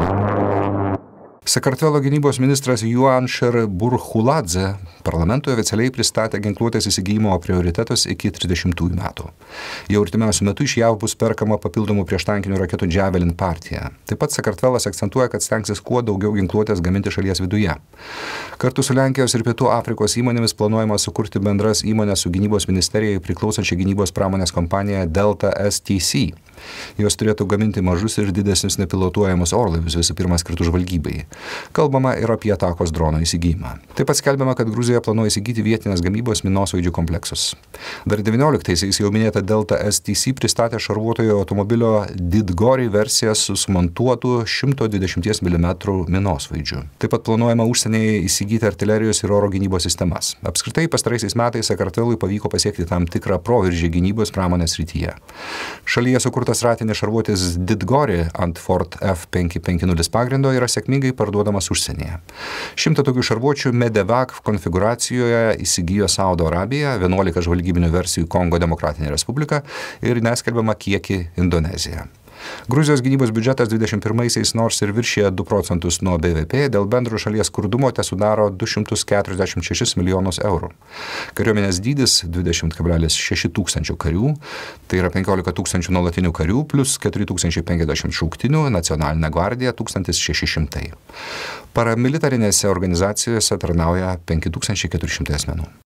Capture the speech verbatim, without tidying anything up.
Sakartvelo gynybos ministras Juanšer Burchuladze parlamentui oficialiai pristatė ginkluotės įsigijimo prioritetus iki trisdešimtųjų metų. Jau artimiausiu metu iš JAV bus perkama papildomų prieštankinių raketų Javelin partija. Taip pat Sakartvelas akcentuoja, kad stengsis kuo daugiau ginkluotės gaminti šalies viduje. Kartu su Lenkijos ir Pietų Afrikos įmonėmis planuojama sukurti bendras įmonės su gynybos ministerijai priklausančią gynybos pramonės kompaniją Delta S T C. Jos turėtų gaminti mažus ir didesnius nepilotuojamus orlaivius, visų pirma skirtų žvalgybai. Kalbama ir apie atakos drono įsigijimą. Taip pat skelbiama, kad Gruzija planuoja įsigyti vietinės gamybos minosvaidžių kompleksus. Dar devynioliktaisiais jau minėta Delta S T C pristatė šarvuotojo automobilio Didgori versiją su sumontuotu šimto dvidešimties milimetrų minosvaidžiu. Taip pat planuojama užsienyje įsigyti artilerijos ir oro gynybos sistemas. Apskritai pastaraisiais metais Sakartvelui pavyko pasiekti tam tikrą proveržį gynybos pramonės srityje. Šalyje sukurtas ratinis šarvuotis Didgori ant Ford F penki penki nulis pagrindo yra sėkmingai parduodamas užsienyje. Šimtą tokių šarvuočių Medevac konfiguracijoje įsigijo Saudo Arabija, vienuolika žvalgybinių versijų Kongo Demokratinė Respublika ir neskelbiama kiekį Indonezija. Gruzijos gynybos biudžetas dvidešimt pirmaisiais nors ir viršija du procentus nuo B V P, dėl bendro šalies skurdumo tesudaro du šimtus keturiasdešimt šešis milijonus eurų. Kariuomenės dydis dvidešimt kablelis šeši tūkstančių karių, tai yra penkiolika tūkstančių nuolatinių karių, plus keturi tūkstančiai penkiasdešimt šauktinių, nacionalinė gvardija tūkstantis šeši šimtai. Paramilitarinėse organizacijose tarnauja penki tūkstančiai keturi šimtai asmenų.